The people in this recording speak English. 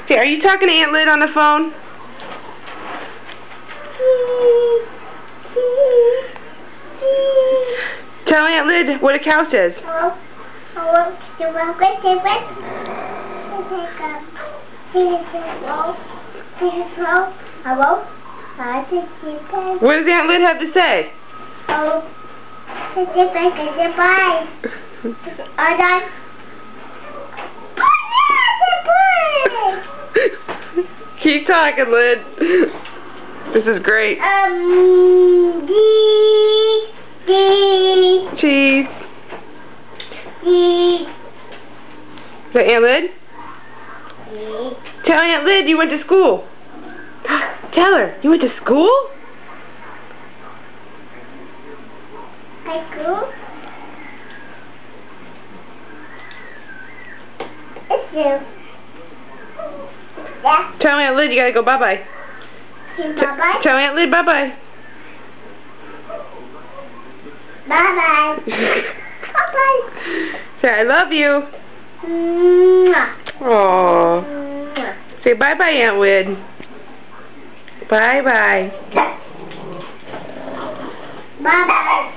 Okay, are you talking to Aunt Lyd on the phone? Tell Aunt Lyd what a cow says. What does Aunt Lyd have to say? Keep talking, Lyd. This is great. Cheese. Is that Aunt Lyd? Tell Aunt Lyd you went to school. Tell her you went to school? It's you. Yeah. Tell Aunt Lyd you gotta go bye-bye. Bye-bye. Tell Aunt Lyd bye-bye. Bye-bye. Bye-bye. Say I love you. Mwah. Aww. Mwah. Say bye-bye, Aunt Lyd. Bye-bye. Bye-bye.